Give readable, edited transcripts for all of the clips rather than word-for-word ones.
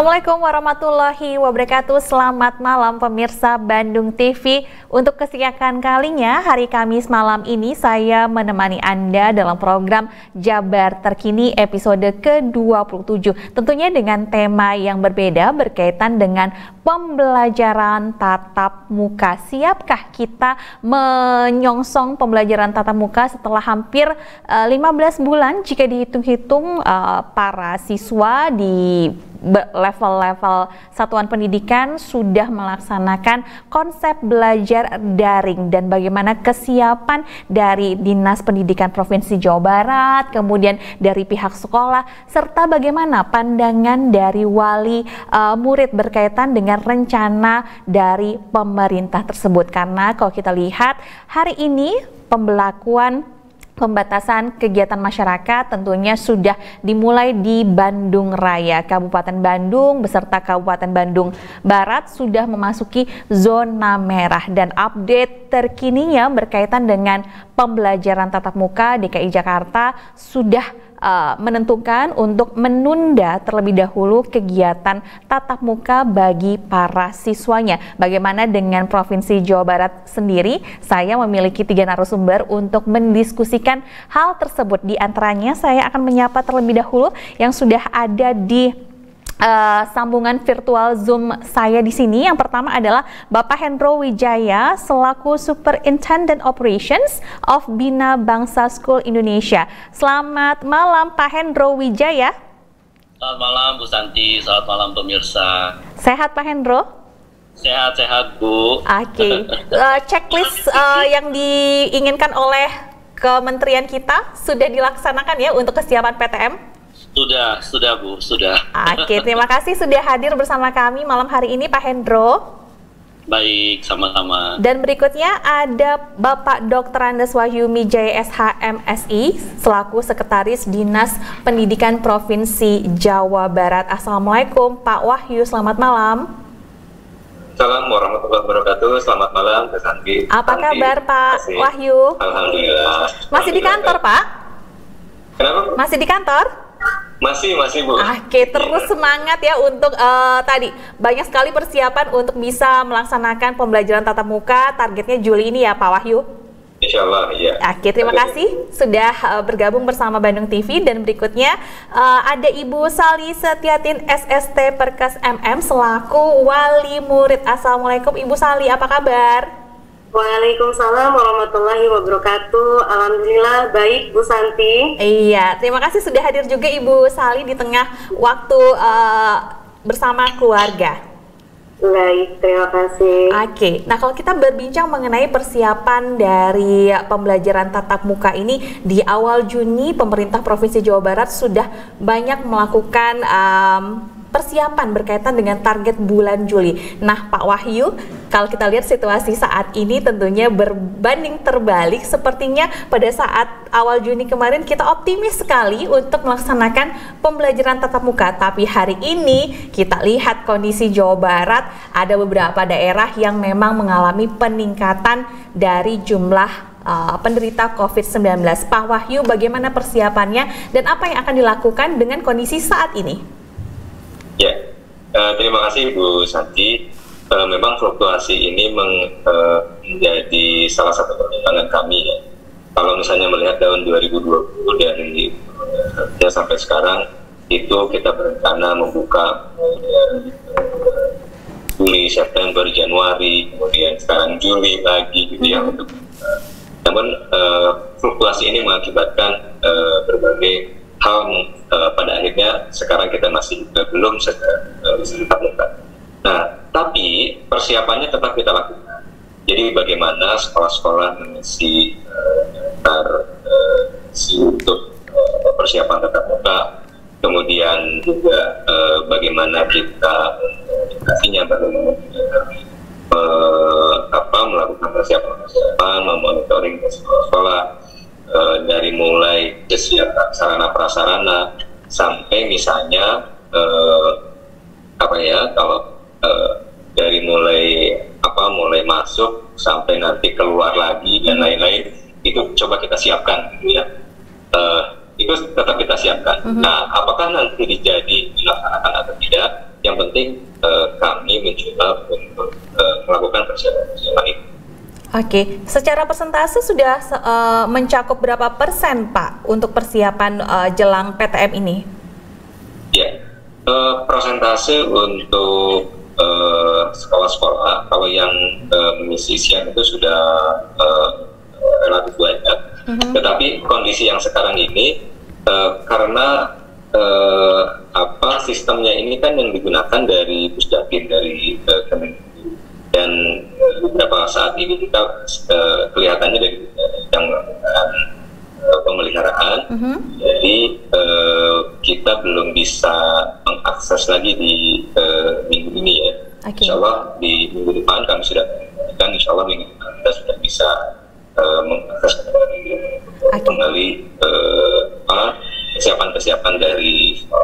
Assalamualaikum warahmatullahi wabarakatuh. Selamat malam pemirsa Bandung TV. Untuk kesekian kalinya hari Kamis malam ini saya menemani Anda dalam program Jabar Terkini episode ke-27. Tentunya dengan tema yang berbeda berkaitan dengan pembelajaran tatap muka. Siapkah kita menyongsong pembelajaran tatap muka setelah hampir 15 bulan jika dihitung-hitung para siswa di level-level satuan pendidikan sudah melaksanakan konsep belajar daring, dan bagaimana kesiapan dari Dinas Pendidikan Provinsi Jawa Barat, kemudian dari pihak sekolah, serta bagaimana pandangan dari wali murid berkaitan dengan rencana dari pemerintah tersebut. Karena kalau kita lihat hari ini pembatasan kegiatan masyarakat tentunya sudah dimulai di Bandung Raya. Kabupaten Bandung beserta Kabupaten Bandung Barat sudah memasuki zona merah, dan update terkininya berkaitan dengan pembelajaran tatap muka DKI Jakarta sudah menentukan untuk menunda terlebih dahulu kegiatan tatap muka bagi para siswanya. Bagaimana dengan Provinsi Jawa Barat sendiri? Saya memiliki 3 narasumber untuk mendiskusikan hal tersebut. Di antaranya saya akan menyapa terlebih dahulu yang sudah ada di sambungan virtual Zoom saya di sini. Yang pertama adalah Bapak Hendro Wijaya selaku Superintendent Operations of Bina Bangsa School Indonesia. Selamat malam Pak Hendro Wijaya. Selamat malam Bu Santi, selamat malam pemirsa. Sehat Pak Hendro? Sehat-sehat Bu. Oke. Checklist yang diinginkan oleh kementerian kita sudah dilaksanakan ya untuk kesiapan PTM? Sudah Bu, sudah. Oke, terima kasih sudah hadir bersama kami malam hari ini Pak Hendro. Baik, sama-sama. Dan berikutnya ada Bapak Dr. Andes Wahyu Mijaya SH MSI selaku Sekretaris Dinas Pendidikan Provinsi Jawa Barat. Assalamualaikum Pak Wahyu, selamat malam. Assalamualaikum warahmatullahi wabarakatuh. Selamat malam, Pak Santi. Apa kabar Pak Wahyu? Alhamdulillah. Masih di kantor Pak? Kenapa? Masih di kantor? Masih Bu. Oke, terus semangat ya untuk tadi banyak sekali persiapan untuk bisa melaksanakan pembelajaran tatap muka. Targetnya Juli ini ya Pak Wahyu? Insya Allah, iya. Oke, terima kasih sudah bergabung bersama Bandung TV. Dan berikutnya ada Ibu Sali Setiatin SST Perkes MM selaku wali murid. Assalamualaikum Ibu Sali, apa kabar? Waalaikumsalam warahmatullahi wabarakatuh. Alhamdulillah baik Bu Santi. Iya, terima kasih sudah hadir juga Ibu Sali di tengah waktu bersama keluarga. Baik, terima kasih. Oke, nah kalau kita berbincang mengenai persiapan dari pembelajaran tatap muka ini, di awal Juni pemerintah Provinsi Jawa Barat sudah banyak melakukan persiapan berkaitan dengan target bulan Juli. Nah Pak Wahyu, kalau kita lihat situasi saat ini tentunya berbanding terbalik. Sepertinya pada saat awal Juni kemarin kita optimis sekali untuk melaksanakan pembelajaran tatap muka. Tapi hari ini kita lihat kondisi Jawa Barat, ada beberapa daerah yang memang mengalami peningkatan dari jumlah penderita COVID-19. Pak Wahyu, bagaimana persiapannya dan apa yang akan dilakukan dengan kondisi saat ini? Ya, terima kasih Bu Santi. Memang fluktuasi ini menjadi salah satu pertimbangan kami ya. Kalau misalnya melihat tahun 2020 dari sampai sekarang itu kita berencana membuka Juli, September, Januari, kemudian sekarang Juli lagi gitu ya untuk. Namun fluktuasi ini mengakibatkan berbagai hal pada akhirnya sekarang kita masih belum bisa tetap muka. Nah, tapi persiapannya tetap kita lakukan. Jadi bagaimana sekolah-sekolah mengisi untuk persiapan tatap muka, kemudian juga bagaimana kita edukasinya, bagaimana melakukan persiapan, memonitoring sekolah-sekolah. Dari mulai kesiapan sarana prasarana sampai misalnya kalau dari mulai masuk sampai nanti keluar lagi dan lain-lain itu coba kita siapkan ya. Itu tetap kita siapkan. Nah, apakah nanti dilaksanakan atau tidak yang penting kami mencoba untuk melakukan persiapan itu. Oke, secara persentase sudah mencakup berapa persen Pak untuk persiapan jelang PTM ini? Ya, persentase untuk sekolah-sekolah kalau yang mengisi siang itu sudah relatif banyak. Tetapi kondisi yang sekarang ini karena sistemnya ini kan yang digunakan dari Pusdakin, dari Kementerian, dan beberapa saat ini kita kelihatannya dari yang pemeliharaan, jadi kita belum bisa mengakses lagi di minggu ini ya. Insya Allah di minggu depan kami sudah mengatakan, insya Allah minggu depan kita sudah bisa mengakses kembali persiapan-persiapan dari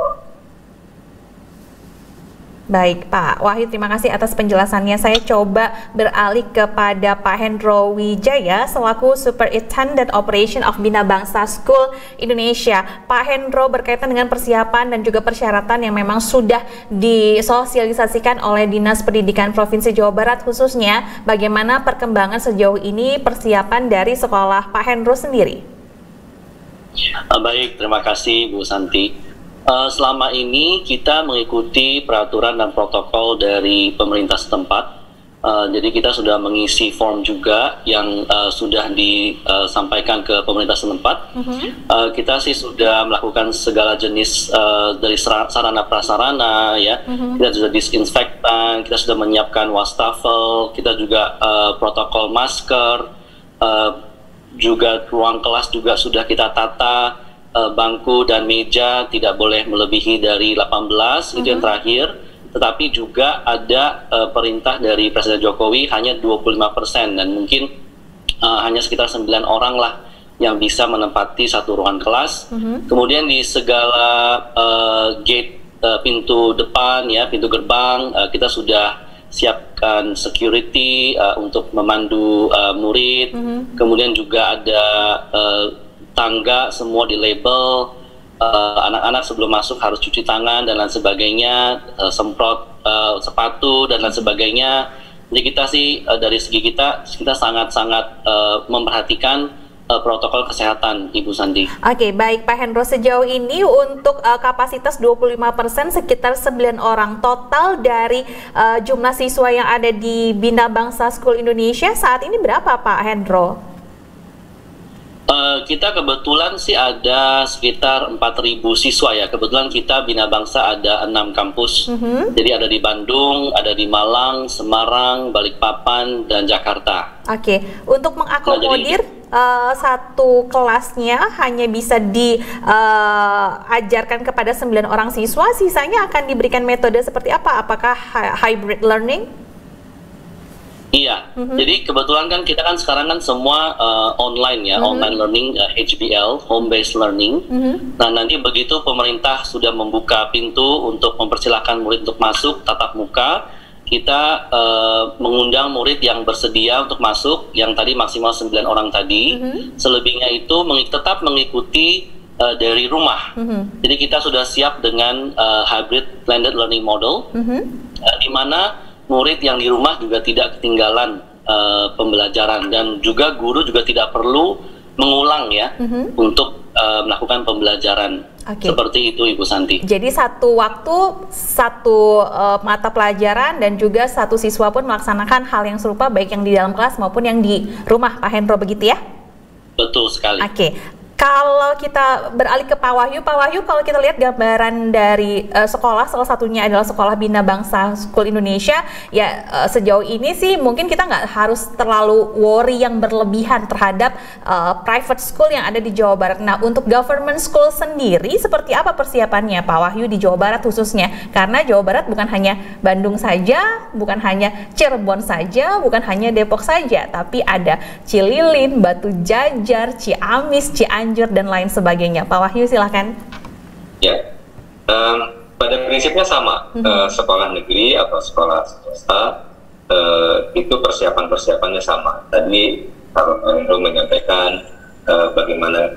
Baik Pak Wahyu, terima kasih atas penjelasannya. Saya coba beralih kepada Pak Hendro Wijaya selaku Superintendent Operation of Bina Bangsa School Indonesia. Pak Hendro, berkaitan dengan persiapan dan juga persyaratan yang memang sudah disosialisasikan oleh Dinas Pendidikan Provinsi Jawa Barat, khususnya bagaimana perkembangan sejauh ini persiapan dari sekolah Pak Hendro sendiri? Baik, terima kasih Bu Santi. Selama ini kita mengikuti peraturan dan protokol dari pemerintah setempat. Jadi kita sudah mengisi form juga yang sudah disampaikan ke pemerintah setempat. Kita sih sudah melakukan segala jenis dari sarana prasarana, ya. Kita sudah disinfektan, kita sudah menyiapkan wastafel, kita juga protokol masker, juga ruang kelas juga sudah kita tata. Bangku dan meja tidak boleh melebihi dari 18, itu yang terakhir. Tetapi juga ada perintah dari Presiden Jokowi hanya 25%, dan mungkin hanya sekitar 9 orang lah yang bisa menempati satu ruang kelas. Kemudian di segala gate, pintu depan, ya, pintu gerbang, kita sudah siapkan security untuk memandu murid. Kemudian juga ada tangga semua di label, anak-anak sebelum masuk harus cuci tangan dan lain sebagainya, semprot sepatu dan lain sebagainya. Jadi kita sih dari segi kita sangat-sangat memperhatikan protokol kesehatan, Ibu Santi. Oke, baik Pak Hendro, sejauh ini untuk kapasitas 25% sekitar 9 orang total dari jumlah siswa yang ada di Bina Bangsa School Indonesia saat ini berapa Pak Hendro? Kita kebetulan sih ada sekitar 4.000 siswa ya. Kebetulan kita Bina Bangsa ada 6 kampus. Jadi ada di Bandung, ada di Malang, Semarang, Balikpapan, dan Jakarta. Oke, untuk mengakomodir satu kelasnya hanya bisa diajarkan kepada 9 orang siswa, sisanya akan diberikan metode seperti apa? Apakah hybrid learning? Iya, jadi kebetulan kan kita kan sekarang kan semua online ya, online learning, HBL, home based learning. Nah, nanti begitu pemerintah sudah membuka pintu untuk mempersilahkan murid untuk masuk tatap muka, kita mengundang murid yang bersedia untuk masuk, yang tadi maksimal 9 orang tadi. Selebihnya itu tetap mengikuti dari rumah. Jadi kita sudah siap dengan hybrid blended learning model, di mana murid yang di rumah juga tidak ketinggalan pembelajaran, dan juga guru juga tidak perlu mengulang ya untuk melakukan pembelajaran. Seperti itu, Ibu Santi. Jadi satu waktu, satu mata pelajaran, dan juga satu siswa pun melaksanakan hal yang serupa baik yang di dalam kelas maupun yang di rumah, Pak Hendro, begitu ya? Betul sekali. Kalau kita beralih ke Pak Wahyu, kalau kita lihat gambaran dari sekolah, salah satunya adalah Sekolah Bina Bangsa School Indonesia, ya sejauh ini sih mungkin kita nggak harus terlalu worry yang berlebihan terhadap private school yang ada di Jawa Barat. Nah, untuk government school sendiri, seperti apa persiapannya Pak Wahyu di Jawa Barat khususnya? Karena Jawa Barat bukan hanya Bandung saja, bukan hanya Cirebon saja, bukan hanya Depok saja, tapi ada Cililin, Batu Jajar, Ciamis, Cianjur, dan lain sebagainya. Pak Wahyu, silahkan. Ya, pada prinsipnya sama. Sekolah negeri atau sekolah swasta itu persiapannya sama. Tadi Pak Hendro menyampaikan bagaimana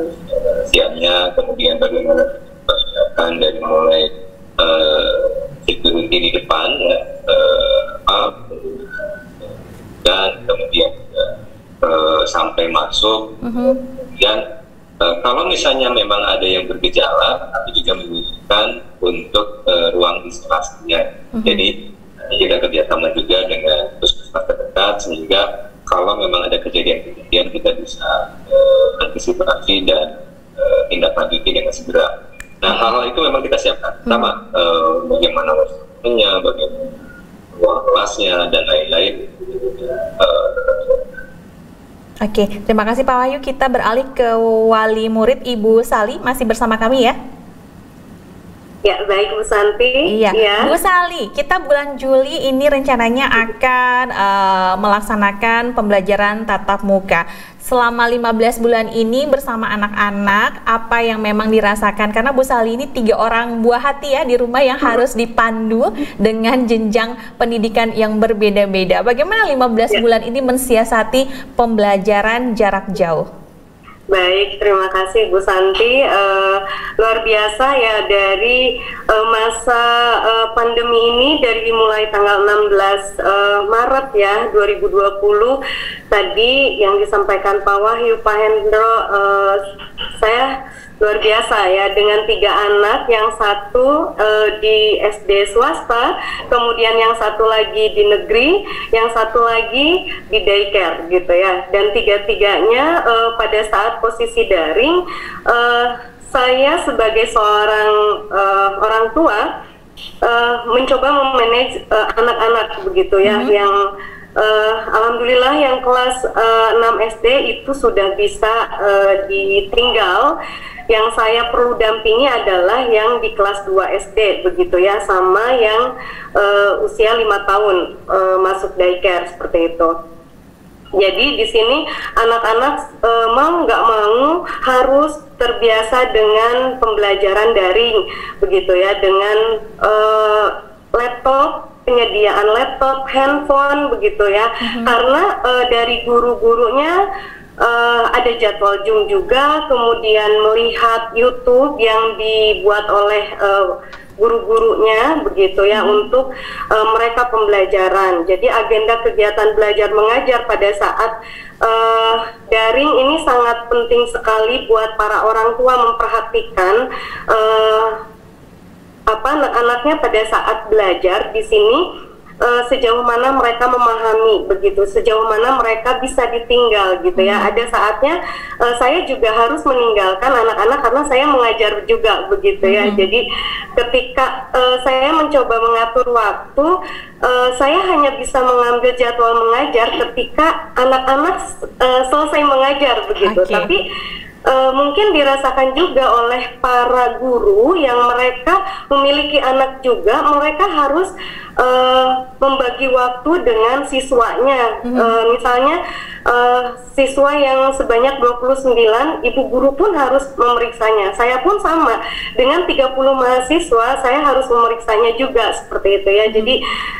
siapnya, kemudian bagaimana persiapan dari mulai security di depan ya, dan kemudian sampai masuk. Dan kalau misalnya memang ada yang bergejala, kami juga menyiapkan untuk ruang isolasinya. Jadi kita kerjasama juga dengan puskesmas terdekat, sehingga kalau memang ada kejadian-kejadian kita bisa antisipasi dan tindak lanjuti dengan segera. Nah, hal-hal itu memang kita siapkan. Pertama, bagaimana waktunya, bagaimana ruang kelasnya, dan lain-lain. Oke, terima kasih Pak Wahyu. Kita beralih ke wali murid Ibu Sali, masih bersama kami ya? Ya, baik Bu Santi. Iya, ya. Bu Sali, kita bulan Juli ini rencananya akan melaksanakan pembelajaran tatap muka. Selama 15 bulan ini bersama anak-anak, apa yang memang dirasakan? Karena Bu Sali ini 3 orang buah hati ya di rumah yang harus dipandu dengan jenjang pendidikan yang berbeda-beda. Bagaimana 15 bulan ini mensiasati pembelajaran jarak jauh? Baik, terima kasih Bu Santi. Luar biasa ya, dari masa pandemi ini, dari mulai tanggal 16 Maret ya 2020 tadi yang disampaikan Pak Wahyu, Pak Hendro, saya luar biasa ya, dengan 3 anak, yang satu di SD swasta, kemudian yang satu lagi di negeri, yang satu lagi di daycare gitu ya, dan tiga-tiganya pada saat posisi daring, saya sebagai seorang orang tua mencoba memanage anak-anak begitu ya, yang alhamdulillah yang kelas 6 SD itu sudah bisa ditinggal. Yang saya perlu dampingi adalah yang di kelas 2 SD begitu ya, sama yang usia 5 tahun masuk daycare seperti itu. Jadi di sini anak-anak mau nggak mau harus terbiasa dengan pembelajaran daring begitu ya, dengan laptop, penyediaan laptop, handphone begitu ya, karena dari guru-gurunya ada jadwal Zoom juga, kemudian melihat YouTube yang dibuat oleh guru-gurunya begitu ya, untuk mereka pembelajaran. Jadi agenda kegiatan belajar mengajar pada saat daring ini sangat penting sekali buat para orang tua memperhatikan anak-anaknya pada saat belajar di sini. Sejauh mana mereka memahami begitu, sejauh mana mereka bisa ditinggal gitu ya. Ada saatnya saya juga harus meninggalkan anak-anak karena saya mengajar juga begitu ya. Jadi ketika saya mencoba mengatur waktu, saya hanya bisa mengambil jadwal mengajar ketika anak-anak selesai mengajar begitu. Tapi mungkin dirasakan juga oleh para guru yang mereka memiliki anak juga, mereka harus membagi waktu dengan siswanya. Misalnya siswa yang sebanyak 29, ibu guru pun harus memeriksanya. Saya pun sama, dengan 30 mahasiswa saya harus memeriksanya juga seperti itu ya. Jadi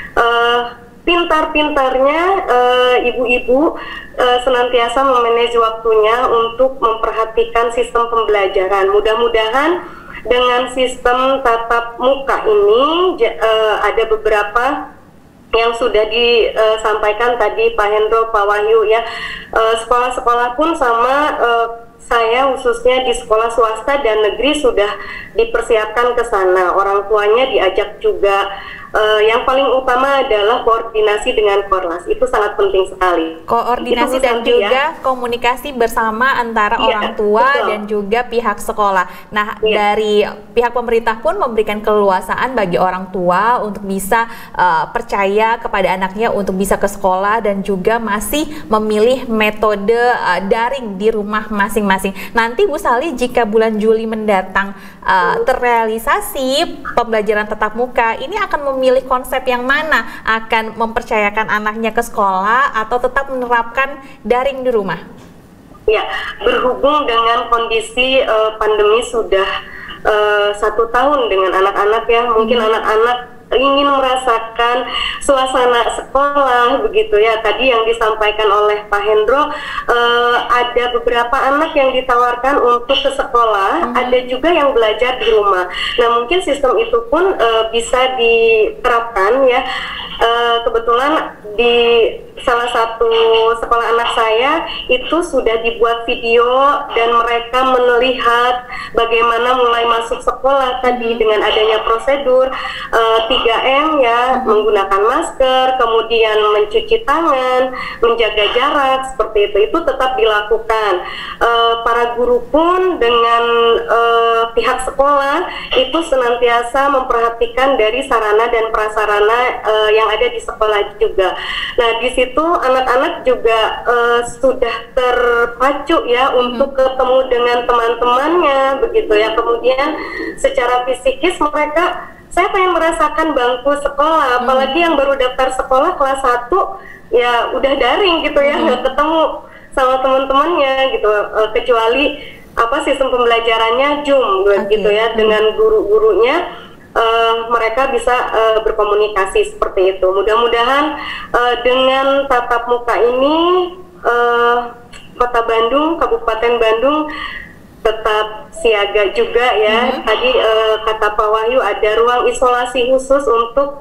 pintar-pintarnya ibu-ibu senantiasa memanage waktunya untuk memperhatikan sistem pembelajaran. Mudah-mudahan dengan sistem tatap muka ini ada beberapa yang sudah disampaikan tadi Pak Hendro, Pak Wahyu ya. Sekolah-sekolah pun sama, saya khususnya di sekolah swasta dan negeri sudah dipersiapkan ke sana. Orang tuanya diajak juga. Yang paling utama adalah koordinasi dengan Korlas, itu sangat penting sekali. Koordinasi dan juga komunikasi bersama antara orang tua dan juga pihak sekolah. Nah, dari pihak pemerintah pun memberikan keleluasaan bagi orang tua untuk bisa percaya kepada anaknya untuk bisa ke sekolah dan juga masih memilih metode daring di rumah masing-masing. Nanti Bu Sali, jika bulan Juli mendatang terrealisasi pembelajaran tatap muka, ini akan memilih konsep yang mana? Akan mempercayakan anaknya ke sekolah atau tetap menerapkan daring di rumah? Ya, berhubung dengan kondisi pandemi sudah 1 tahun dengan anak-anak ya, mungkin anak-anak ingin merasakan suasana sekolah begitu ya. Tadi yang disampaikan oleh Pak Hendro, ada beberapa anak yang ditawarkan untuk ke sekolah, ada juga yang belajar di rumah. Nah, mungkin sistem itu pun bisa diterapkan ya. Kebetulan di salah satu sekolah anak saya itu sudah dibuat video dan mereka melihat bagaimana mulai masuk sekolah tadi dengan adanya prosedur 3M ya, menggunakan masker, kemudian mencuci tangan, menjaga jarak, seperti itu tetap dilakukan. Para guru pun dengan pihak sekolah itu senantiasa memperhatikan dari sarana dan prasarana yang ada di sekolah juga. Nah, di situ anak-anak juga sudah terpacu ya untuk ketemu dengan teman-temannya begitu ya. Kemudian secara fisikis mereka, saya pengen merasakan bangku sekolah, apalagi yang baru daftar sekolah kelas 1 ya udah daring gitu ya, nggak ketemu sama teman-temannya gitu, kecuali sistem pembelajarannya Zoom gitu ya, dengan guru-gurunya. Mereka bisa berkomunikasi seperti itu. Mudah-mudahan dengan tatap muka ini Kota Bandung, Kabupaten Bandung tetap siaga juga ya. Tadi kata Pak Wahyu ada ruang isolasi khusus untuk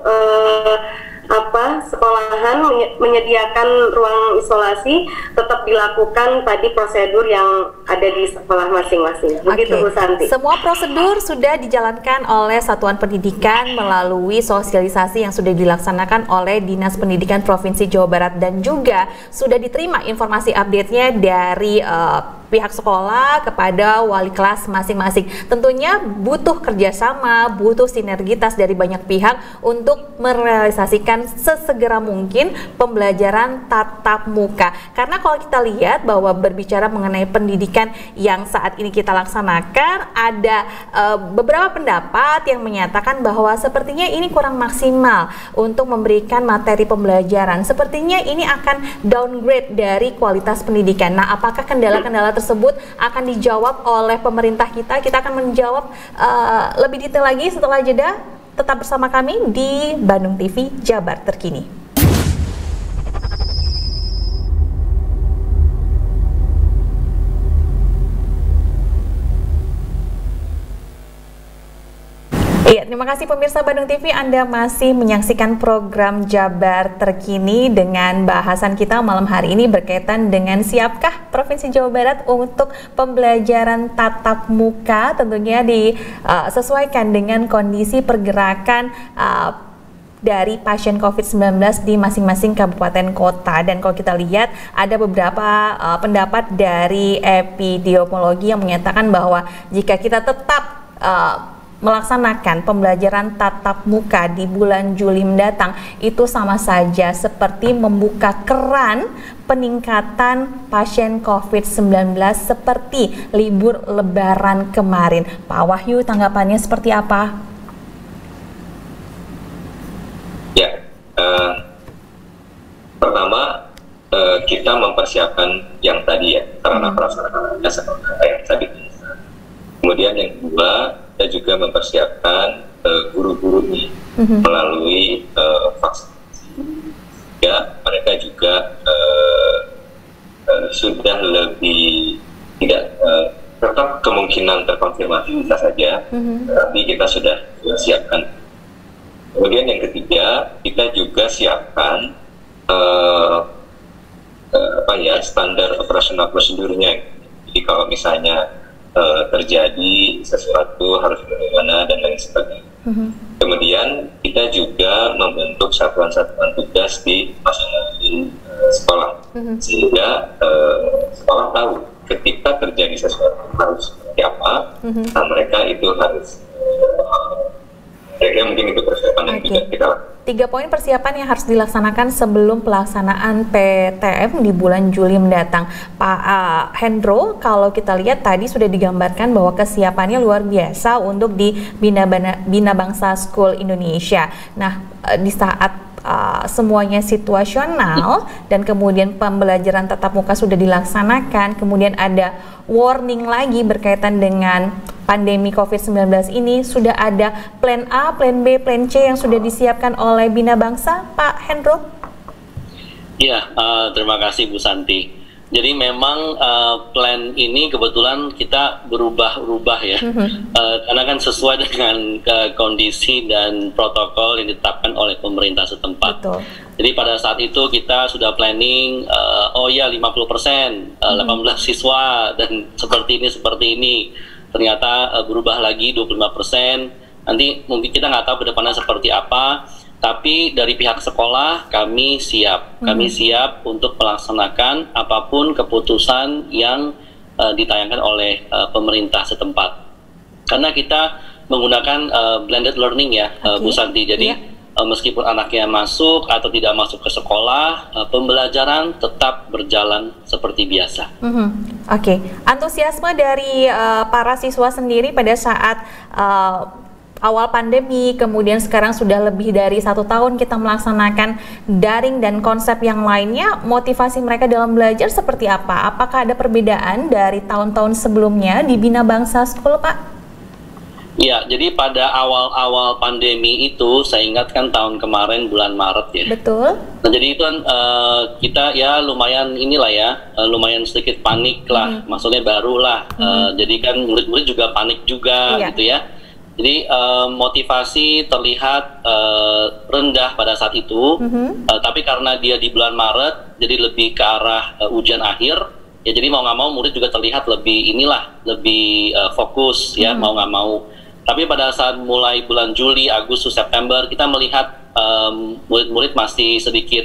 sekolahan menyediakan ruang isolasi, tetap dilakukan tadi prosedur yang ada di sekolah masing-masing. Begitu Bu Santi. Semua prosedur sudah dijalankan oleh Satuan Pendidikan melalui sosialisasi yang sudah dilaksanakan oleh Dinas Pendidikan Provinsi Jawa Barat, dan juga sudah diterima informasi update-nya dari pihak sekolah kepada wali kelas masing-masing. Tentunya butuh kerjasama, butuh sinergitas dari banyak pihak untuk merealisasikan sesegera mungkin pembelajaran tatap muka. Karena kalau kita lihat bahwa berbicara mengenai pendidikan yang saat ini kita laksanakan, ada beberapa pendapat yang menyatakan bahwa sepertinya ini kurang maksimal untuk memberikan materi pembelajaran. Sepertinya ini akan downgrade dari kualitas pendidikan. Nah, apakah kendala-kendala tersebut akan dijawab oleh pemerintah kita? Kita akan menjawab lebih detail lagi setelah jeda. Tetap bersama kami di Bandung TV Jabar Terkini. Iya, terima kasih pemirsa Bandung TV, Anda masih menyaksikan program Jabar Terkini dengan bahasan kita malam hari ini berkaitan dengan siapkah Provinsi Jawa Barat untuk pembelajaran tatap muka, tentunya disesuaikan dengan kondisi pergerakan dari pasien COVID-19 di masing-masing kabupaten kota. Dan kalau kita lihat ada beberapa pendapat dari epidemiologi yang menyatakan bahwa jika kita tetap melaksanakan pembelajaran tatap muka di bulan Juli mendatang, itu sama saja seperti membuka keran peningkatan pasien COVID-19 seperti libur Lebaran kemarin. Pak Wahyu, tanggapannya seperti apa? Ya, pertama kita mempersiapkan yang tadi ya, sarana prasarana yang tadi. Kemudian yang kedua, kita juga mempersiapkan guru-guru ini melalui vaksinasi. Ya, mereka juga sudah lebih tidak tetap kemungkinan terkonfirmasi bisa saja, tapi kita sudah siapkan. Kemudian yang ketiga, kita juga siapkan standar operasional prosedurnya. Jadi kalau misalnya terjadi sesuatu harus bagaimana dan lain sebagainya. Kemudian kita juga membentuk satuan-satuan tugas di masing-masing sekolah, sehingga sekolah tahu ketika terjadi sesuatu harus seperti apa. Nah, mereka itu harus mungkin itu persiapan yang tidak kita lakukan. 3 poin persiapan yang harus dilaksanakan sebelum pelaksanaan PTM di bulan Juli mendatang. Pak Hendro, kalau kita lihat tadi sudah digambarkan bahwa kesiapannya luar biasa untuk di Bina Bangsa School Indonesia. Nah, di saat semuanya situasional dan kemudian pembelajaran tatap muka sudah dilaksanakan, kemudian ada warning lagi berkaitan dengan pandemi COVID-19 ini, sudah ada plan A, plan B, plan C yang sudah disiapkan oleh Bina Bangsa, Pak Hendro? Ya, terima kasih Bu Santi. Jadi memang plan ini kebetulan kita berubah-ubah ya, karena kan sesuai dengan kondisi dan protokol yang ditetapkan oleh pemerintah setempat. Betul. Jadi pada saat itu kita sudah planning, 50%, 18 siswa dan seperti ini. Ternyata berubah lagi 25%. Nanti mungkin kita nggak tahu ke depannya seperti apa. Tapi dari pihak sekolah kami siap untuk melaksanakan apapun keputusan yang ditayangkan oleh pemerintah setempat. Karena kita menggunakan blended learning ya, Bu Santi. Jadi meskipun anaknya masuk atau tidak masuk ke sekolah, pembelajaran tetap berjalan seperti biasa. Oke. Antusiasme dari para siswa sendiri pada saat awal pandemi, kemudian sekarang sudah lebih dari 1 tahun kita melaksanakan daring dan konsep yang lainnya, motivasi mereka dalam belajar seperti apa? Apakah ada perbedaan dari tahun-tahun sebelumnya di Bina Bangsa School, Pak? Ya, jadi pada awal-awal pandemi itu, saya ingatkan tahun kemarin bulan Maret ya. Betul. Nah, jadi itu kan kita ya lumayan lumayan sedikit panik lah, maksudnya baru lah. Jadi kan murid-murid juga panik juga gitu ya. Jadi motivasi terlihat rendah pada saat itu, tapi karena dia di bulan Maret, jadi lebih ke arah ujian akhir, ya jadi mau nggak mau murid juga terlihat lebih lebih fokus ya, mau nggak mau. Tapi pada saat mulai bulan Juli, Agustus, September, kita melihat murid-murid masih sedikit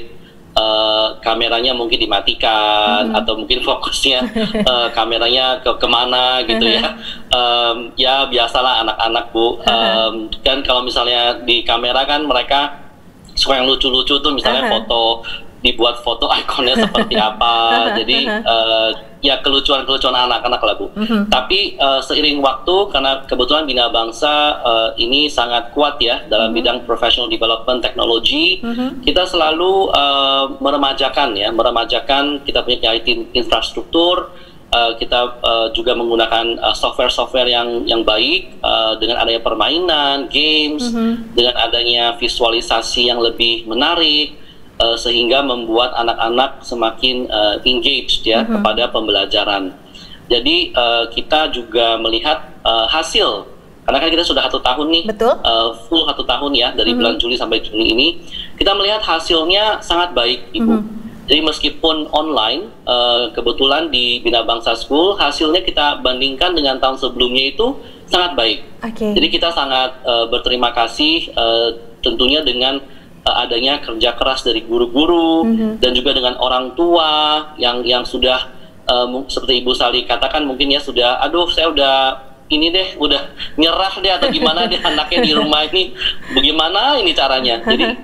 kameranya mungkin dimatikan atau mungkin fokusnya kameranya kemana gitu ya. Ya biasalah anak-anak Bu, kan kalau misalnya di kamera kan mereka suka yang lucu-lucu tuh, misalnya dibuat foto ikonnya seperti apa. Jadi ya kelucuan-kelucuan anak-anak lah Bu. Tapi seiring waktu, karena kebetulan Bina Bangsa ini sangat kuat ya dalam bidang professional development teknologi, kita selalu meremajakan, kita punya IT infrastruktur, kita juga menggunakan software-software yang baik, dengan adanya permainan, games, dengan adanya visualisasi yang lebih menarik, sehingga membuat anak-anak semakin engaged ya kepada pembelajaran. Jadi kita juga melihat hasil, karena kan kita sudah 1 tahun nih, full 1 tahun ya, dari bulan Juli sampai Juni ini, kita melihat hasilnya sangat baik, Ibu. Jadi meskipun online, kebetulan di Bina Bangsa School hasilnya kita bandingkan dengan tahun sebelumnya itu sangat baik. Jadi kita sangat berterima kasih tentunya dengan adanya kerja keras dari guru-guru dan juga dengan orang tua yang sudah seperti Ibu Sali katakan, mungkin ya sudah, aduh saya udah udah nyerah deh atau gimana deh, anaknya di rumah ini bagaimana ini caranya. Jadi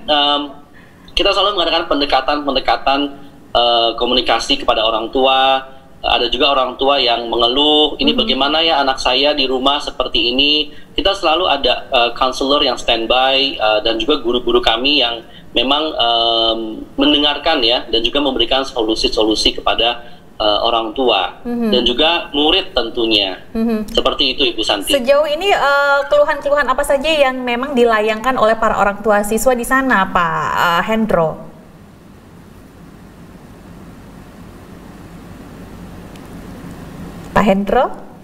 kita selalu mengadakan pendekatan komunikasi kepada orang tua. Ada juga orang tua yang mengeluh, ini bagaimana ya anak saya di rumah seperti ini. Kita selalu ada counselor yang standby, dan juga guru-guru kami yang memang mendengarkan ya, dan juga memberikan solusi-solusi kepada orang tua dan juga murid tentunya. Seperti itu Ibu Santi. Sejauh ini keluhan-keluhan apa saja yang memang dilayangkan oleh para orang tua siswa di sana, Pak Hendro? Pak Hendro?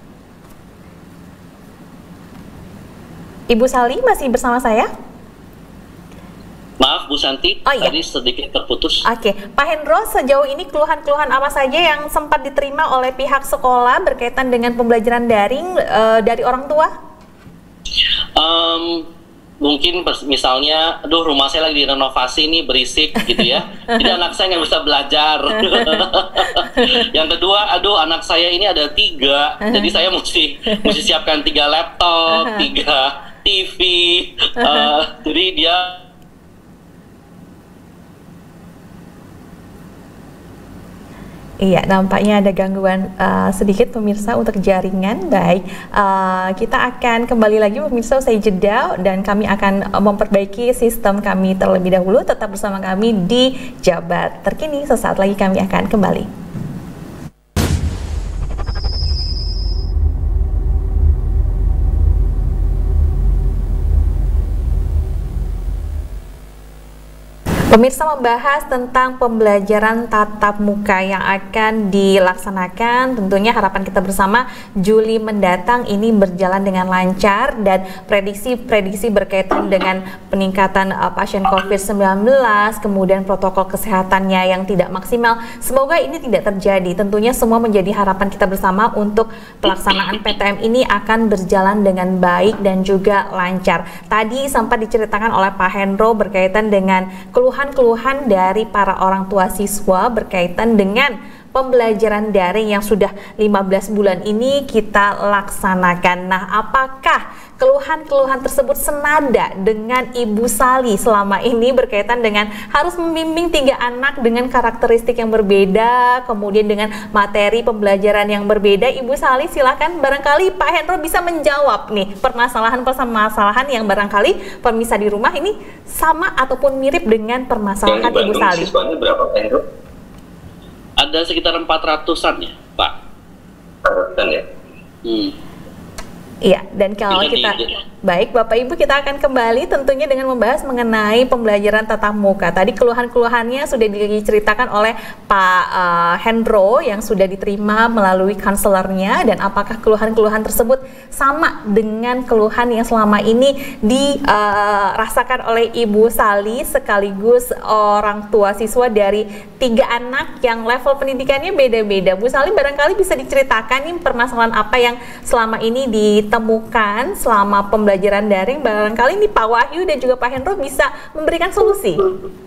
Ibu Sali masih bersama saya? Maaf Bu Santi, tadi sedikit terputus. Pak Hendro, sejauh ini keluhan-keluhan apa saja yang sempat diterima oleh pihak sekolah berkaitan dengan pembelajaran daring dari orang tua? Mungkin misalnya, aduh rumah saya lagi direnovasi nih, berisik gitu ya, jadi anak saya nggak bisa belajar. Yang kedua, aduh anak saya ini ada 3, jadi saya mesti siapkan 3 laptop, 3 TV, jadi dia Iya, nampaknya ada gangguan sedikit pemirsa untuk jaringan. Baik, kita akan kembali lagi pemirsa usai jeda, dan kami akan memperbaiki sistem kami terlebih dahulu. Tetap bersama kami di Jabar Terkini, sesaat lagi kami akan kembali. Pemirsa, membahas tentang pembelajaran tatap muka yang akan dilaksanakan, tentunya harapan kita bersama Juli mendatang ini berjalan dengan lancar, dan prediksi berkaitan dengan peningkatan pasien COVID-19, kemudian protokol kesehatannya yang tidak maksimal, semoga ini tidak terjadi. Tentunya semua menjadi harapan kita bersama untuk pelaksanaan PTM ini akan berjalan dengan baik dan juga lancar. Tadi sempat diceritakan oleh Pak Hendro berkaitan dengan keluhan dari para orang tua siswa berkaitan dengan pembelajaran daring yang sudah 15 bulan ini kita laksanakan. Nah, apakah keluhan-keluhan tersebut senada dengan Ibu Sali selama ini berkaitan dengan harus membimbing 3 anak dengan karakteristik yang berbeda, kemudian dengan materi pembelajaran yang berbeda? Ibu Sali, silakan, barangkali Pak Hendro bisa menjawab nih permasalahan yang barangkali pemirsa di rumah ini sama ataupun mirip dengan permasalahan Ibu Sali. Siswanya berapa, Pak Hendro? Ada sekitar 400-an ya, Pak. 400-an ya? Iya, dan kalau kita baik Bapak Ibu, kita akan kembali tentunya dengan membahas mengenai pembelajaran tatap muka. Tadi keluhan-keluhannya sudah diceritakan oleh Pak Hendro yang sudah diterima melalui konselornya, dan apakah keluhan-keluhan tersebut sama dengan keluhan yang selama ini dirasakan oleh Ibu Sali sekaligus orang tua siswa dari 3 anak yang level pendidikannya beda-beda. Bu Sali, barangkali bisa diceritakan nih permasalahan apa yang selama ini ditemukan selama pembelajaran daring. Barangkali ini Pak Wahyu dan juga Pak Hendro bisa memberikan solusi.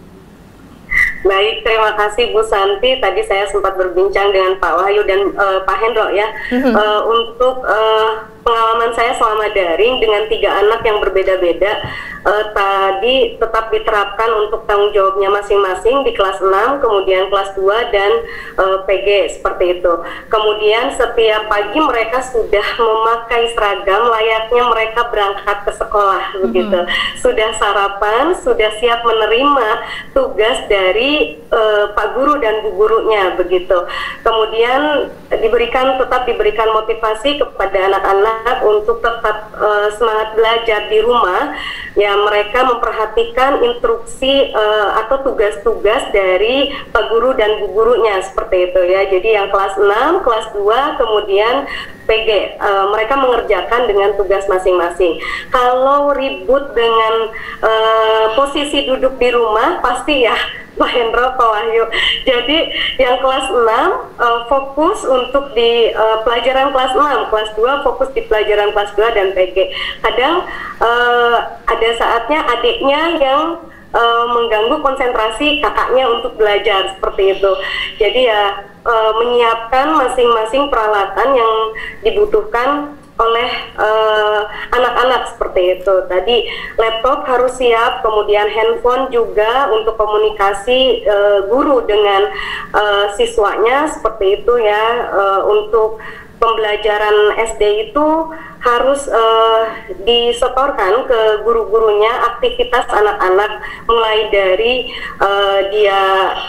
Baik, terima kasih Bu Santi. Tadi saya sempat berbincang dengan Pak Wahyu dan Pak Hendro ya, untuk pengalaman saya selama daring dengan 3 anak yang berbeda-beda. Tadi tetap diterapkan untuk tanggung jawabnya masing-masing di kelas 6, kemudian kelas 2 dan PG seperti itu. Kemudian setiap pagi mereka sudah memakai seragam layaknya mereka berangkat ke sekolah begitu. Sudah sarapan, sudah siap menerima tugas dari Pak Guru dan Bu Gurunya begitu. Kemudian tetap diberikan motivasi kepada anak-anak untuk tetap semangat belajar di rumah. Ya, mereka memperhatikan instruksi atau tugas-tugas dari Pak Guru dan Bu Gurunya seperti itu ya. Jadi yang kelas 6, kelas 2, kemudian PG, mereka mengerjakan dengan tugas masing-masing. Kalau ribut dengan posisi duduk di rumah, pasti ya Pak Hendro, Pak Wahyu. Jadi yang kelas 6 fokus untuk di pelajaran kelas 6, kelas 2 fokus di pelajaran kelas 2 dan PG. Kadang ada saatnya adiknya yang mengganggu konsentrasi kakaknya untuk belajar seperti itu. Jadi ya menyiapkan masing-masing peralatan yang dibutuhkan oleh anak-anak seperti itu. Tadi laptop harus siap, kemudian handphone juga untuk komunikasi guru dengan siswanya seperti itu ya. Untuk pembelajaran SD itu harus disetorkan ke guru-gurunya aktivitas anak-anak, mulai dari dia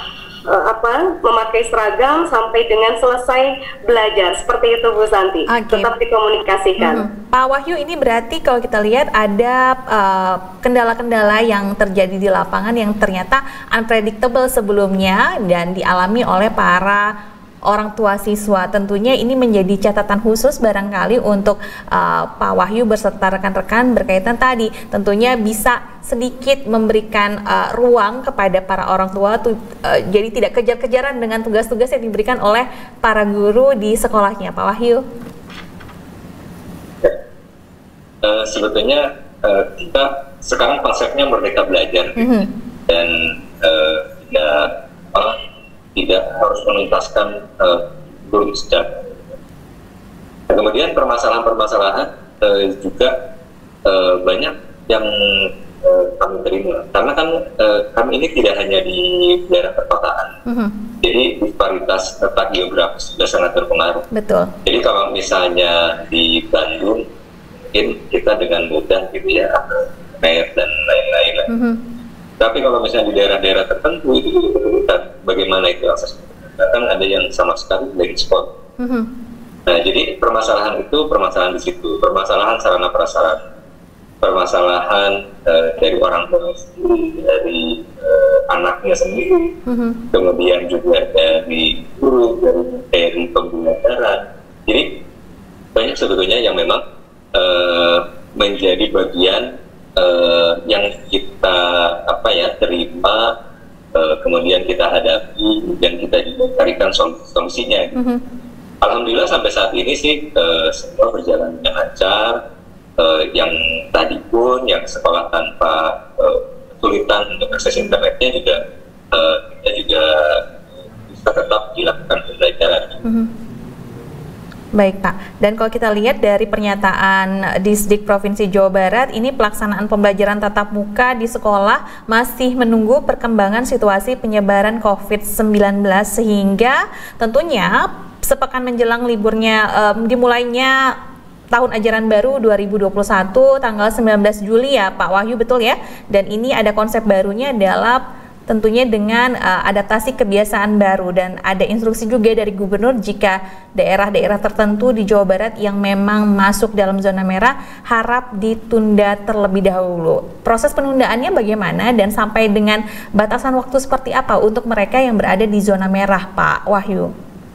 memakai seragam sampai dengan selesai belajar seperti itu Bu Santi. Tetap dikomunikasikan. Pak Wahyu, ini berarti kalau kita lihat ada kendala-kendala yang terjadi di lapangan yang ternyata unpredictable sebelumnya dan dialami oleh para orang tua siswa. Tentunya ini menjadi catatan khusus barangkali untuk Pak Wahyu beserta rekan-rekan berkaitan tadi. Tentunya bisa sedikit memberikan ruang kepada para orang tua jadi tidak kejar-kejaran dengan tugas-tugas yang diberikan oleh para guru di sekolahnya. Pak Wahyu. Sebetulnya kita sekarang konsepnya merdeka belajar dan tidak harus menuntaskan guru secara. Kemudian permasalahan-permasalahan juga banyak yang kami terima, karena kan kami ini tidak hanya di daerah perkotaan, jadi disparitas letak geografis sudah sangat berpengaruh. Betul. Jadi kalau misalnya di Bandung, mungkin kita dengan mudah gitu ya, air dan lain-lain. Tapi kalau misalnya di daerah-daerah tertentu itu bagaimana itu akses? Bahkan ada yang sama sekali blank spot. Nah, jadi permasalahan itu permasalahan di situ, permasalahan sarana prasarana. permasalahan dari orang tua sendiri, dari anaknya sendiri, kemudian juga dari guru, dari pembelajaran. Jadi banyak sebetulnya yang memang menjadi bagian yang kita terima, kemudian kita hadapi dan kita carikan solusinya. Alhamdulillah sampai saat ini sih semua berjalan dengan lancar. Yang tadi pun yang sekolah tanpa kesulitan untuk akses internetnya juga kita juga bisa tetap dilakukan pembelajaran. Baik Pak, dan kalau kita lihat dari pernyataan Disdik Provinsi Jawa Barat, ini pelaksanaan pembelajaran tatap muka di sekolah masih menunggu perkembangan situasi penyebaran COVID-19 sehingga tentunya sepekan menjelang liburnya dimulainya tahun ajaran baru 2021 tanggal 19 Juli ya Pak Wahyu, betul ya? Dan ini ada konsep barunya adalah tentunya dengan adaptasi kebiasaan baru, dan ada instruksi juga dari gubernur jika daerah-daerah tertentu di Jawa Barat yang memang masuk dalam zona merah harap ditunda terlebih dahulu. Proses penundaannya bagaimana dan sampai dengan batasan waktu seperti apa untuk mereka yang berada di zona merah Pak Wahyu?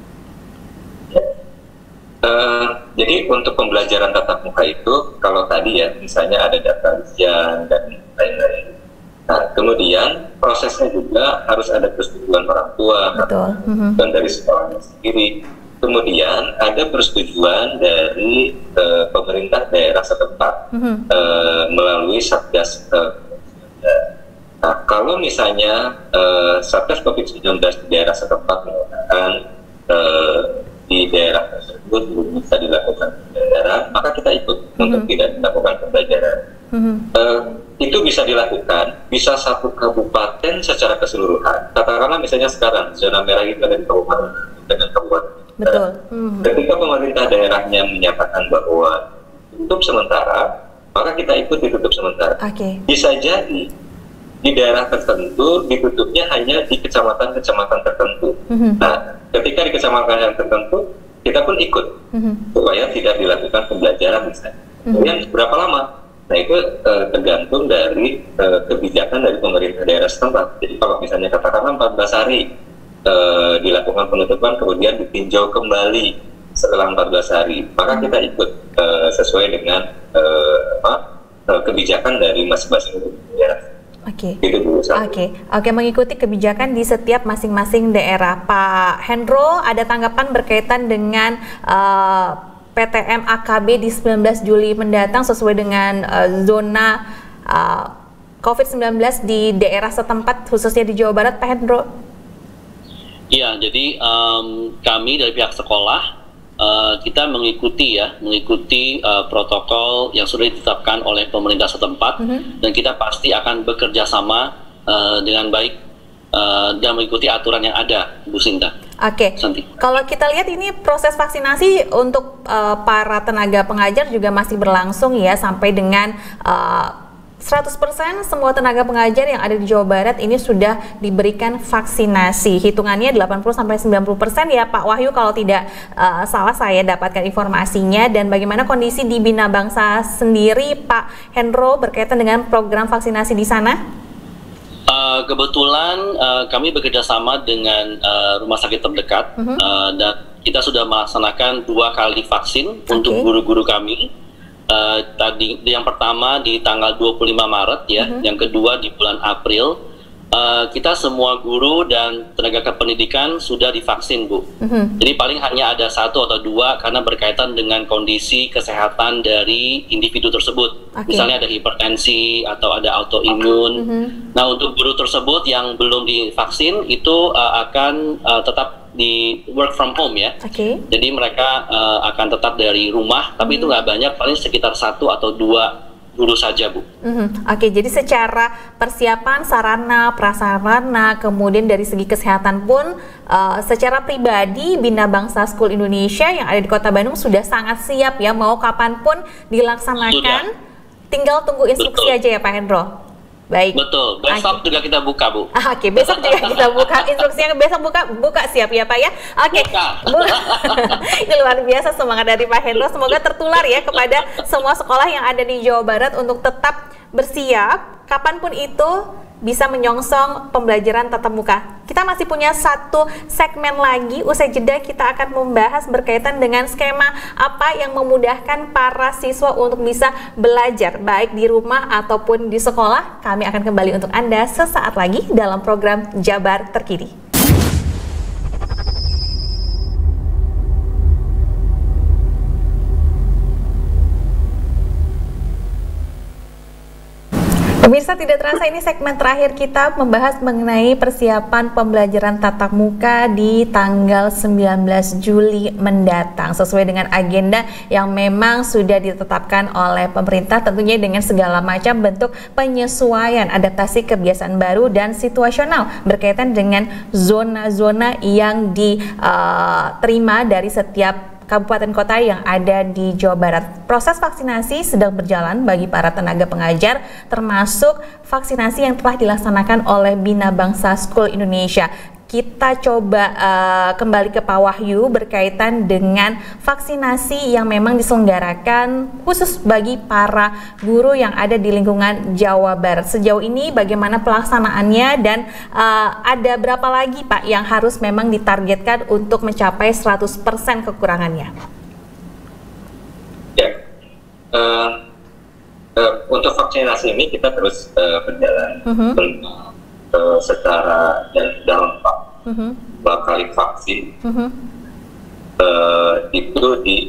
Jadi untuk pembelajaran tatap muka itu, kalau tadi ya misalnya ada data ujian dan lain-lain. Nah, kemudian prosesnya juga harus ada persetujuan orang tua dan dari sekolahnya sendiri. Kemudian ada persetujuan dari pemerintah daerah setempat melalui Satgas. Nah, kalau misalnya Satgas COVID-19 di daerah setempat mengatakan di daerah tersebut belum bisa dilakukan pembelajaran, maka kita ikut untuk tidak dilakukan pembelajaran. Itu bisa dilakukan, bisa satu kabupaten secara keseluruhan. Katakanlah misalnya sekarang zona merah itu ada di kabupaten dengan kabupaten. Betul. Ketika pemerintah daerahnya menyatakan bahwa tutup sementara, maka kita ikut ditutup sementara. Bisa jadi di daerah tertentu ditutupnya hanya di kecamatan-kecamatan tertentu. Nah, ketika di kecamatan yang tertentu, kita pun ikut supaya tidak dilakukan pembelajaran misalnya. Kemudian berapa lama? Nah, itu tergantung dari kebijakan dari pemerintah daerah setempat. Jadi kalau misalnya katakanlah 14 hari dilakukan penutupan, kemudian ditinjau kembali setelah 14 hari, maka kita ikut sesuai dengan kebijakan dari masing-masing daerah. Oke, mengikuti kebijakan di setiap masing-masing daerah. Pak Hendro, ada tanggapan berkaitan dengan PTM AKB di 19 Juli mendatang sesuai dengan zona COVID-19 di daerah setempat khususnya di Jawa Barat, Pak Hendro? Iya, jadi kami dari pihak sekolah kita mengikuti protokol yang sudah ditetapkan oleh pemerintah setempat, dan kita pasti akan bekerja sama dengan baik dan mengikuti aturan yang ada, Bu Sinta. Kalau kita lihat ini proses vaksinasi untuk para tenaga pengajar juga masih berlangsung ya, sampai dengan 100% semua tenaga pengajar yang ada di Jawa Barat ini sudah diberikan vaksinasi. Hitungannya 80-90% ya Pak Wahyu kalau tidak salah saya dapatkan informasinya. Dan bagaimana kondisi di Bina Bangsa sendiri Pak Hendro berkaitan dengan program vaksinasi di sana? Kebetulan kami bekerja sama dengan rumah sakit terdekat dan kita sudah melaksanakan 2 kali vaksin untuk guru-guru kami. Tadi yang pertama di tanggal 25 Maret ya, yang kedua di bulan April. Kita semua guru dan tenaga kependidikan sudah divaksin, Bu. Jadi paling hanya ada 1 atau 2 karena berkaitan dengan kondisi kesehatan dari individu tersebut. Misalnya ada hipertensi atau ada autoimun. Nah, untuk guru tersebut yang belum divaksin itu akan tetap di work from home ya. Jadi mereka akan tetap dari rumah, tapi itu nggak banyak, paling sekitar 1 atau 2 guru saja, Bu. Jadi secara persiapan sarana, prasarana, kemudian dari segi kesehatan pun secara pribadi Bina Bangsa School Indonesia yang ada di Kota Bandung sudah sangat siap ya, mau kapanpun dilaksanakan. Tinggal tunggu instruksi aja ya Pak Hendro. Baik. Betul. Besok juga kita buka, Bu. Oke, besok juga kita buka. Instruksinya besok buka siap ya Pak ya. Oke. Ini luar biasa semangat dari Pak Hendro. Semoga tertular ya kepada semua sekolah yang ada di Jawa Barat untuk tetap bersiap kapanpun itu bisa menyongsong pembelajaran tatap muka. Kita masih punya satu segmen lagi, usai jeda kita akan membahas berkaitan dengan skema apa yang memudahkan para siswa untuk bisa belajar baik di rumah ataupun di sekolah. Kami akan kembali untuk Anda sesaat lagi dalam program Jabar Terkini. Pemirsa, tidak terasa ini segmen terakhir kita membahas mengenai persiapan pembelajaran tatap muka di tanggal 19 Juli mendatang sesuai dengan agenda yang memang sudah ditetapkan oleh pemerintah, tentunya dengan segala macam bentuk penyesuaian adaptasi kebiasaan baru dan situasional berkaitan dengan zona-zona yang diterima dari setiap kabupaten kota yang ada di Jawa Barat. Proses vaksinasi sedang berjalan bagi para tenaga pengajar, termasuk vaksinasi yang telah dilaksanakan oleh Bina Bangsa School Indonesia. Kita coba kembali ke Pak Wahyu berkaitan dengan vaksinasi yang memang diselenggarakan khusus bagi para guru yang ada di lingkungan Jawa Barat. Sejauh ini bagaimana pelaksanaannya dan ada berapa lagi Pak yang harus memang ditargetkan untuk mencapai 100% kekurangannya? Ya, untuk vaksinasi ini kita terus berjalan secara dalam dua kali vaksin itu di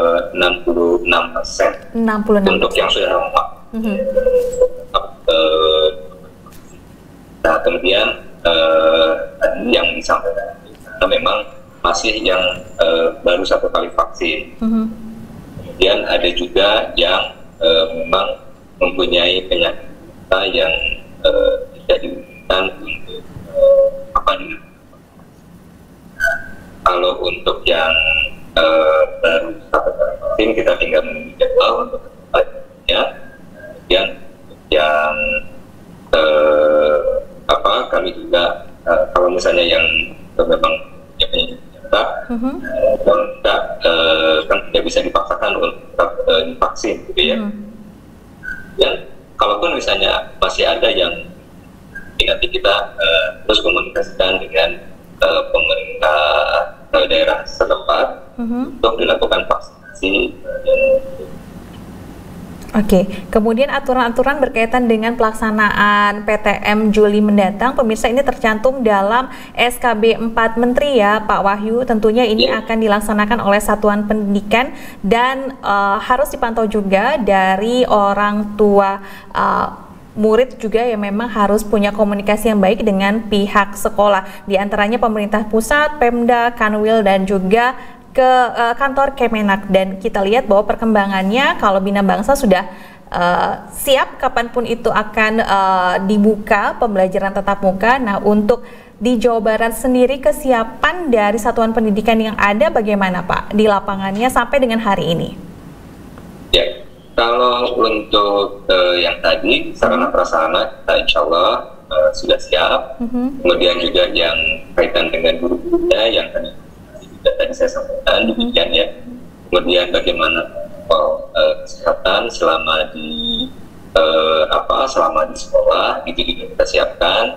66%. Untuk yang sudah lengkap. Nah kemudian tadi yang disampaikan memang masih yang baru satu kali vaksin. Kemudian ada juga yang memang mempunyai penyakit yang tidak diinginkan untuk kalau untuk yang baru satu kali vaksin kita tinggal menunggu jadwal untuk ya. Kemudian yang kami juga kalau misalnya yang memang punya penyakit nyata kan tidak bisa dipaksakan untuk divaksin gitu ya. Dan kalaupun misalnya masih ada yang nanti kita terus komunikasikan dengan pemerintah daerah setempat untuk dilakukan vaksinasi. Oke, kemudian aturan-aturan berkaitan dengan pelaksanaan PTM Juli mendatang, pemirsa ini tercantum dalam SKB 4 Menteri ya Pak Wahyu. Tentunya ini akan dilaksanakan oleh satuan pendidikan dan harus dipantau juga dari orang tua murid juga yang memang harus punya komunikasi yang baik dengan pihak sekolah. Di antaranya pemerintah pusat, Pemda, Kanwil dan juga ke kantor Kemenak. Dan kita lihat bahwa perkembangannya kalau Bina Bangsa sudah siap kapanpun itu akan dibuka pembelajaran tatap muka. Nah untuk di Jawa Barat sendiri kesiapan dari satuan pendidikan yang ada bagaimana Pak di lapangannya sampai dengan hari ini? Ya. Kalau untuk yang tadi sarana prasarana kita insya Allah sudah siap. Kemudian juga yang kaitan dengan guru-gurunya yang tadi saya sampaikan demikian ya. Kemudian bagaimana kesehatan selama di selama di sekolah itu juga kita siapkan.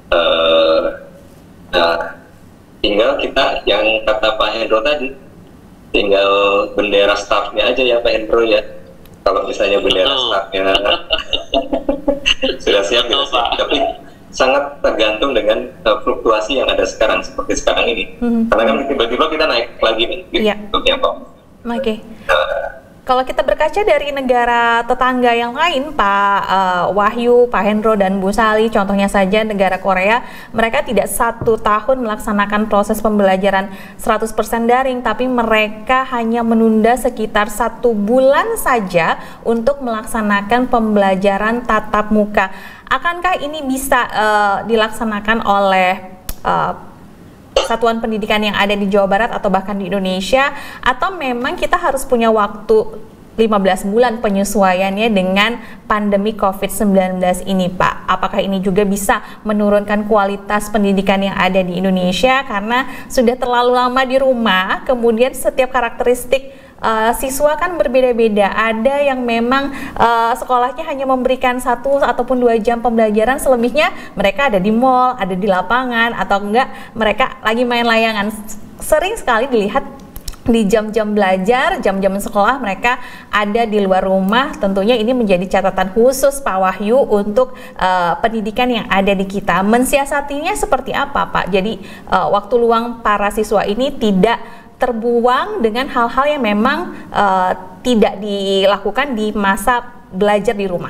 Nah, tinggal kita yang kata Pak Hendro tadi, tinggal bendera startnya aja ya Pak Hendro ya. Kalau misalnya bendera startnya sudah siap, tapi sangat tergantung dengan fluktuasi yang ada sekarang seperti sekarang ini. Karena kan tiba-tiba kita naik lagi nih. Oke. Kalau kita berkaca dari negara tetangga yang lain, Pak Wahyu, Pak Hendro, dan Bu Sali, contohnya saja negara Korea, mereka tidak 1 tahun melaksanakan proses pembelajaran 100% daring, tapi mereka hanya menunda sekitar 1 bulan saja untuk melaksanakan pembelajaran tatap muka. Akankah ini bisa dilaksanakan oleh satuan pendidikan yang ada di Jawa Barat atau bahkan di Indonesia, atau memang kita harus punya waktu 15 bulan penyesuaiannya dengan pandemi COVID-19 ini, Pak. Apakah ini juga bisa menurunkan kualitas pendidikan yang ada di Indonesia karena sudah terlalu lama di rumah, kemudian setiap karakteristik siswa kan berbeda-beda. Ada yang memang sekolahnya hanya memberikan 1 ataupun 2 jam pembelajaran, selebihnya mereka ada di mall, ada di lapangan, atau enggak mereka lagi main layangan. Sering sekali dilihat di jam-jam belajar, jam-jam sekolah mereka ada di luar rumah. Tentunya ini menjadi catatan khusus Pak Wahyu untuk pendidikan yang ada di kita. Mensiasatinya seperti apa, Pak? Jadi waktu luang para siswa ini tidak terbuang dengan hal-hal yang memang tidak dilakukan di masa belajar di rumah.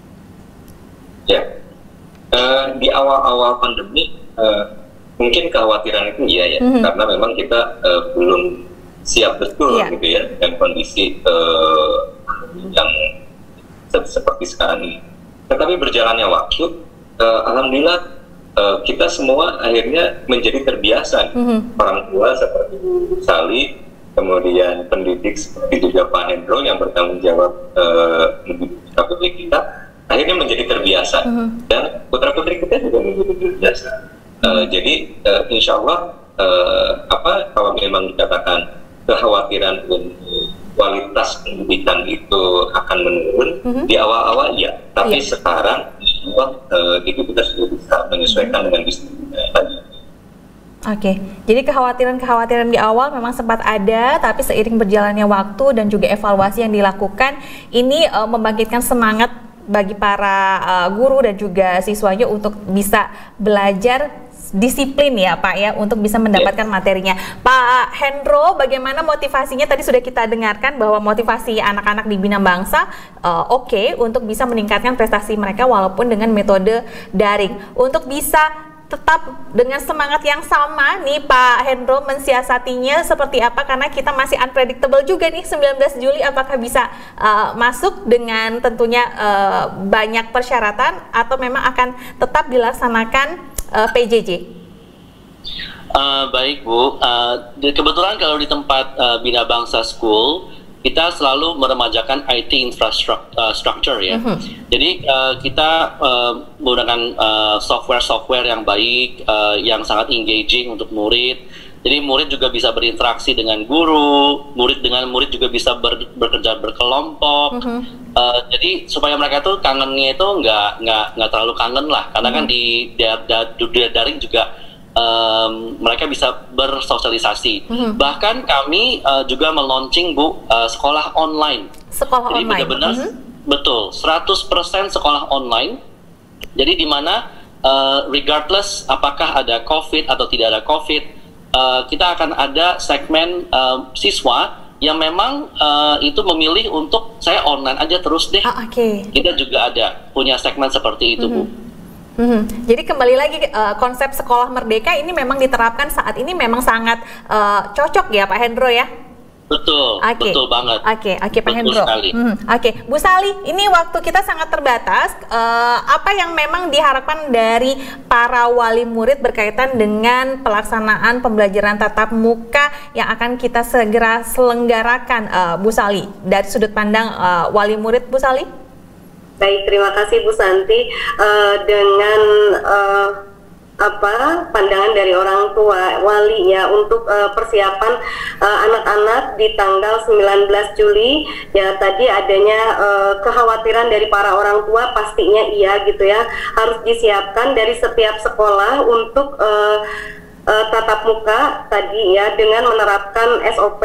Ya, di awal-awal pandemi mungkin kekhawatiran itu ya, karena memang kita belum siap betul gitu ya dengan kondisi yang seperti sekarang ini. Tetapi berjalannya waktu, alhamdulillah kita semua akhirnya menjadi terbiasa. Orang tua seperti Bu Sali, kemudian pendidik seperti juga Pak Hendro yang bertanggung jawab mendidik putra-putri kita, akhirnya menjadi terbiasa. Dan putra-putri kita juga menjadi terbiasa. Jadi insya Allah kalau memang dikatakan kekhawatiran untuk kualitas pendidikan itu akan menurun di awal-awal ya, tapi sekarang itu kita sudah bisa menyesuaikan dengan bisnis tadi. Oke, jadi kekhawatiran-kekhawatiran di awal memang sempat ada, tapi seiring berjalannya waktu dan juga evaluasi yang dilakukan, ini membangkitkan semangat bagi para guru dan juga siswanya untuk bisa belajar disiplin ya Pak ya, untuk bisa mendapatkan materinya. Pak Hendro, bagaimana motivasinya? Tadi sudah kita dengarkan bahwa motivasi anak-anak di Bina Bangsa oke, untuk bisa meningkatkan prestasi mereka walaupun dengan metode daring. Untuk bisa tetap dengan semangat yang sama nih Pak Hendro, mensiasatinya seperti apa? Karena kita masih unpredictable juga nih, 19 Juli apakah bisa masuk dengan tentunya banyak persyaratan atau memang akan tetap dilaksanakan PJJ? Baik Bu, kebetulan kalau di tempat Bina Bangsa School kita selalu meremajakan IT infrastructure ya. Jadi kita menggunakan software yang baik, yang sangat engaging untuk murid. Jadi murid juga bisa berinteraksi dengan guru, murid juga bisa bekerja berkelompok. Jadi supaya mereka tuh kangennya itu nggak terlalu kangen lah, karena kan di daring juga mereka bisa bersosialisasi. Bahkan kami juga meluncing Bu sekolah online. Sekolah jadi online. Benar-benar betul 100% sekolah online. Jadi di mana regardless apakah ada COVID atau tidak ada COVID, kita akan ada segmen siswa yang memang itu memilih untuk saya online aja terus deh. Kita juga ada punya segmen seperti itu Bu. Jadi kembali lagi konsep sekolah merdeka ini memang diterapkan saat ini memang sangat cocok ya Pak Hendro ya? Betul, betul banget. Oke Pak Hendro. Bu Sali, ini waktu kita sangat terbatas. Apa yang memang diharapkan dari para wali murid berkaitan dengan pelaksanaan pembelajaran tatap muka yang akan kita segera selenggarakan, Bu Sali, dari sudut pandang wali murid, Bu Sali? Baik, terima kasih Bu Santi. Dengan pandangan dari orang tua wali ya untuk persiapan anak-anak di tanggal 19 Juli ya, tadi adanya kekhawatiran dari para orang tua pastinya iya gitu ya, harus disiapkan dari setiap sekolah untuk tatap muka tadi ya, dengan menerapkan SOP.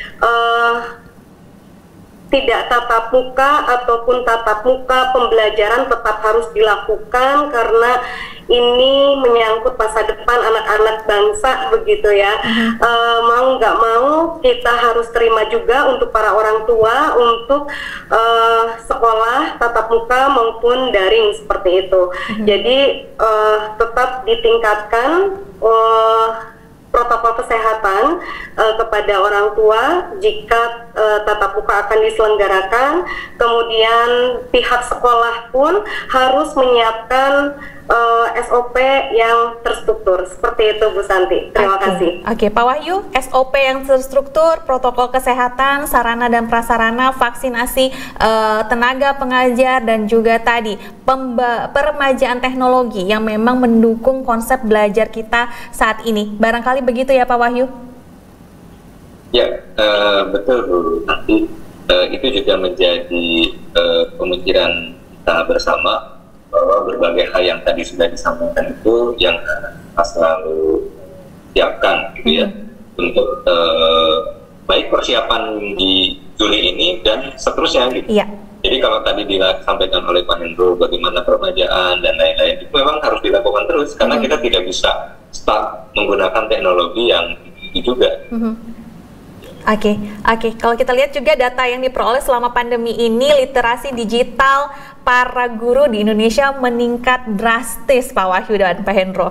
Tidak tatap muka ataupun tatap muka, pembelajaran tetap harus dilakukan karena ini menyangkut masa depan anak-anak bangsa begitu ya. Mau nggak mau kita harus terima juga untuk para orang tua untuk sekolah tatap muka maupun daring seperti itu. Jadi tetap ditingkatkan protokol kesehatan kepada orang tua. Jika tatap muka akan diselenggarakan, kemudian pihak sekolah pun harus menyiapkan SOP yang terstruktur. Seperti itu Bu Santi. Terima kasih. Oke, Pak Wahyu, SOP yang terstruktur, protokol kesehatan, sarana dan prasarana, vaksinasi tenaga pengajar, dan juga tadi peremajaan teknologi yang memang mendukung konsep belajar kita saat ini. Barangkali begitu ya Pak Wahyu? Ya, betul Bu. Nanti itu juga menjadi pemikiran kita bersama, bahwa berbagai hal yang tadi sudah disampaikan itu yang selalu siapkan gitu ya, untuk baik persiapan di Juli ini dan seterusnya gitu. Iya. Jadi kalau tadi disampaikan oleh Pak Hendro bagaimana peremajaan dan lain-lain, itu memang harus dilakukan terus karena kita tidak bisa start menggunakan teknologi yang itu juga. Oke. Kalau kita lihat juga data yang diperoleh selama pandemi ini, literasi digital para guru di Indonesia meningkat drastis, Pak Wahyu dan Pak Hendro.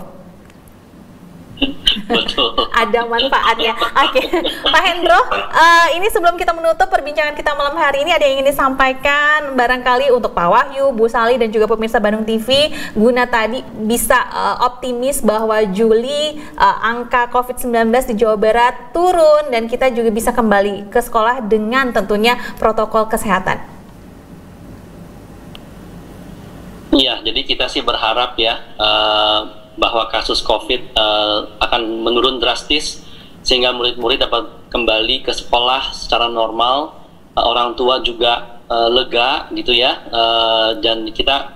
Betul. Ada manfaatnya. Oke, Pak Hendro, ini sebelum kita menutup perbincangan kita malam hari ini, ada yang ingin disampaikan barangkali untuk Pak Wahyu, Bu Sali, dan juga pemirsa Bandung TV, guna tadi bisa optimis bahwa Juli angka COVID-19 di Jawa Barat turun dan kita juga bisa kembali ke sekolah dengan tentunya protokol kesehatan. Iya, jadi kita sih berharap ya bahwa kasus COVID akan menurun drastis sehingga murid-murid dapat kembali ke sekolah secara normal, orang tua juga lega gitu ya, dan kita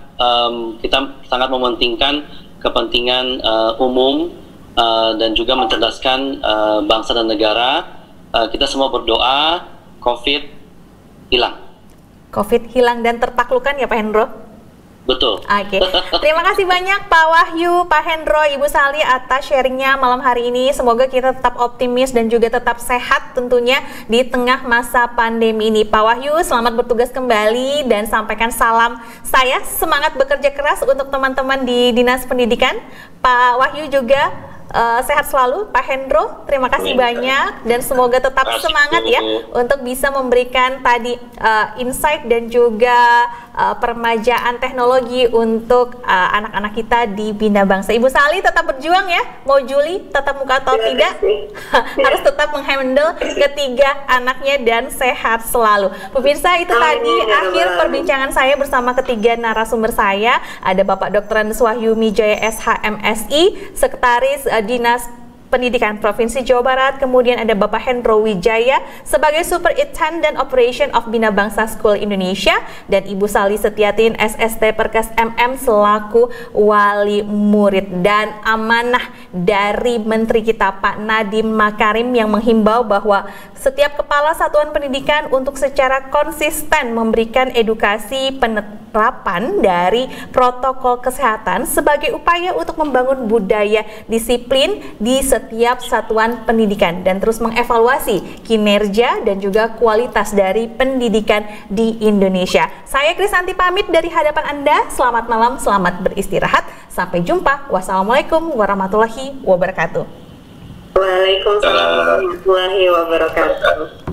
sangat mementingkan kepentingan umum dan juga mencerdaskan bangsa dan negara. Kita semua berdoa COVID hilang. COVID hilang dan tertaklukkan ya Pak Hendro? Betul. Oke. Terima kasih banyak Pak Wahyu, Pak Hendro, Ibu Sali atas sharingnya malam hari ini. Semoga kita tetap optimis dan juga tetap sehat tentunya di tengah masa pandemi ini. Pak Wahyu, selamat bertugas kembali dan sampaikan salam saya. Semangat bekerja keras untuk teman-teman di Dinas Pendidikan. Pak Wahyu juga sehat selalu. Pak Hendro, terima kasih banyak dan semoga tetap semangat ya untuk bisa memberikan tadi insight dan juga peremajaan teknologi untuk anak-anak kita di Bina Bangsa. Ibu Sali tetap berjuang ya, mau Juli tatap muka atau tidak, harus tetap menghandle ketiga anaknya dan sehat selalu. Pemirsa, itu tadi akhir perbincangan saya bersama ketiga narasumber saya. Ada Bapak Dr. Andes Wahyu Mijaya SHMSI, Sekretaris Dinas Pendidikan Provinsi Jawa Barat, kemudian ada Bapak Hendro Wijaya sebagai Superintendent Operation of Bina Bangsa School Indonesia, dan Ibu Sali Setiatin SST Perkes MM selaku wali murid. Dan amanah dari Menteri kita Pak Nadiem Makarim yang menghimbau bahwa setiap kepala satuan pendidikan untuk secara konsisten memberikan edukasi penerapan dari protokol kesehatan sebagai upaya untuk membangun budaya disiplin di setiap satuan pendidikan dan terus mengevaluasi kinerja dan juga kualitas dari pendidikan di Indonesia. Saya Krisanti pamit dari hadapan Anda. Selamat malam, selamat beristirahat. Sampai jumpa. Wassalamualaikum warahmatullahi wabarakatuh. Waalaikumsalam warahmatullahi wabarakatuh.